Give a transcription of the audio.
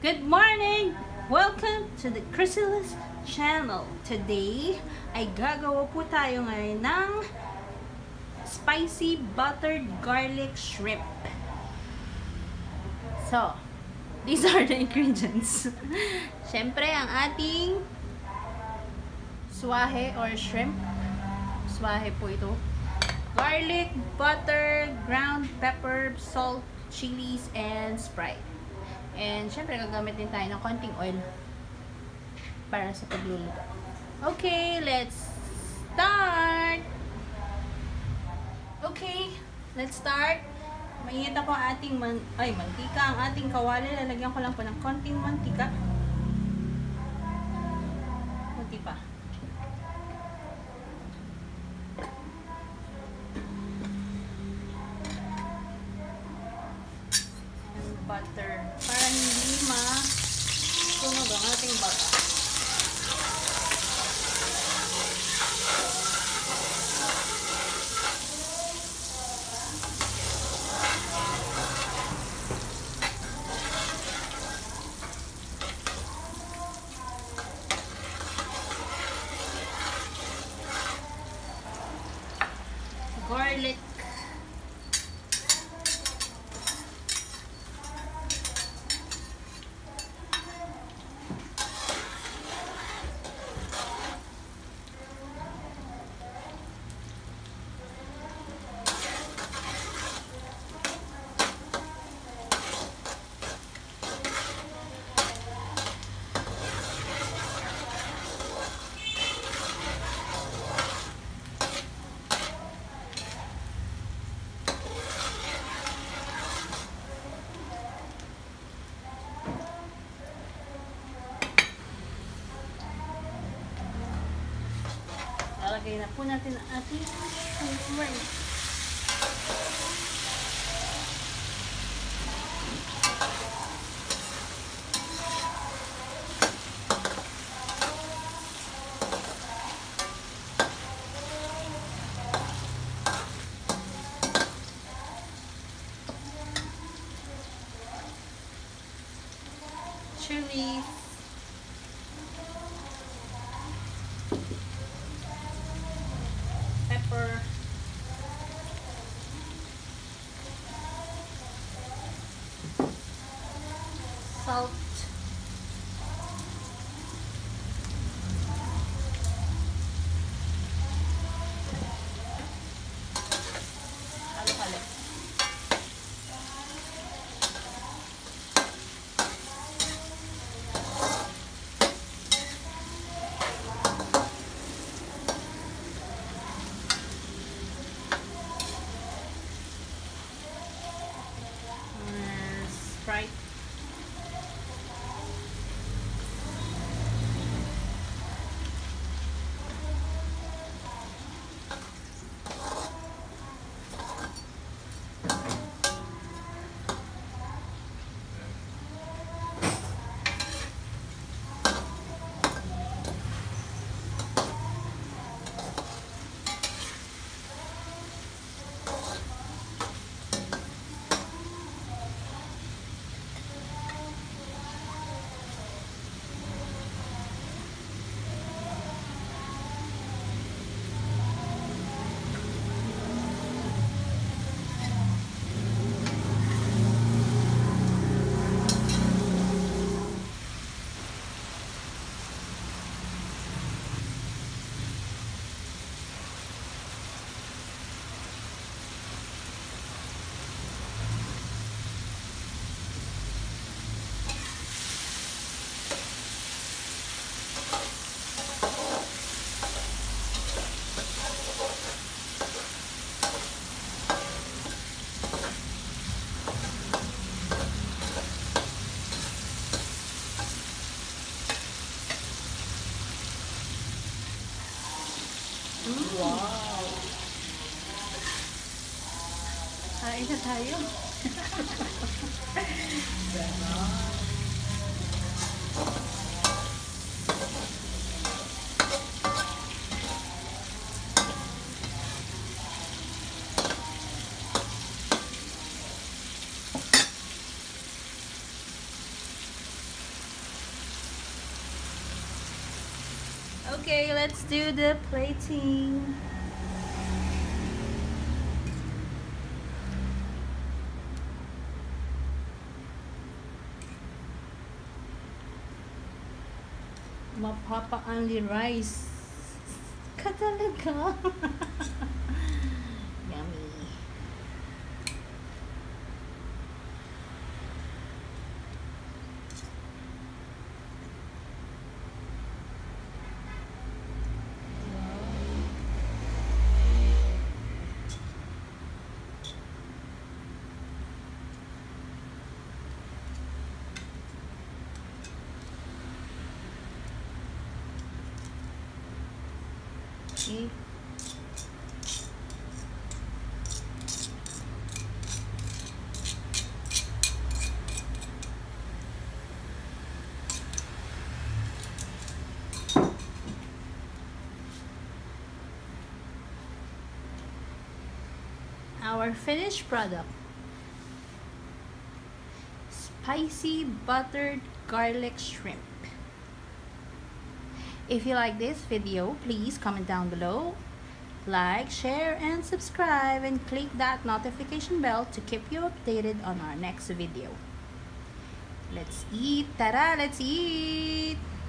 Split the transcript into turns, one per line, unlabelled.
Good morning! Welcome to the Chrysalis channel. Today ay gagawa po tayo ngayon ng spicy buttered garlic shrimp. So, these are the ingredients. Siyempre, ang ating swahe or shrimp. Swahe po ito. Garlic, butter, ground pepper, salt, chilies, and Sprite. And syempre gagamit din tayo ng konting oil para sa pagluluto. Okay, let's start! Okay, let's start. Mainit ako ang ating mantika. Ang ating kawali, lalagyan ko lang po ng konting mantika. Kunti pa. Butter para hindi masunog ang ating bata. Garlic. Lalagay na po natin ang ating shrimp. Chili. Pepper. Salt. Halo-halo. Sprite. Wow! Kain na tayo. Okay, let's do the plating. Mapapa-only rice ka talaga. Yummy. Okay. Our finished product. Spicy buttered garlic shrimp. If you like this video, please comment down below, like, share, and subscribe, and click that notification bell to keep you updated on our next video. Let's eat! Tara, let's eat!